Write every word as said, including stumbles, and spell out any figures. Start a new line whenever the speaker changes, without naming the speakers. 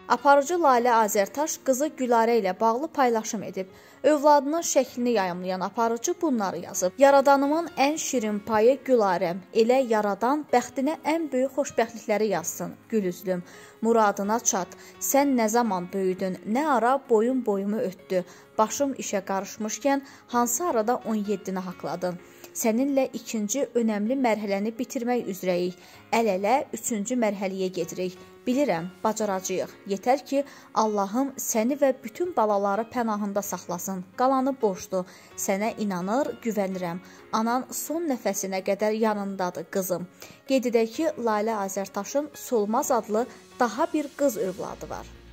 Aparıcı Lalə Azərtaş qızı Gülarə ilə bağlı paylaşım edib. Övladının şəklini yayımlayan aparıcı bunları yazıb. Yaradanımın ən şirin payı Gülarəm, elə yaradan bəxtinə ən böyük xoşbəxtlikləri yazsın. Gülüzlüm, muradına çat, sən nə zaman böyüdün, nə ara boyun boyumu ötdü. Başım işə qarışmışkən hansı arada on yeddini haqladın. Səninlə ikinci önəmli mərhələni bitirmək üzrəyik. Əl-ələ üçüncü mərhələyə gedirik. Bilirəm, bacaracağıq. Yetər ki, Allahım səni və bütün balaları pənahında saxlasın. Qalanı borcdur. Sənə inanır, güvənirəm. Anan son nəfəsinə qədər yanındadır, qızım. Qeyd edək ki, Lalə Azərtaşın Solmaz adlı daha bir qız övladı var.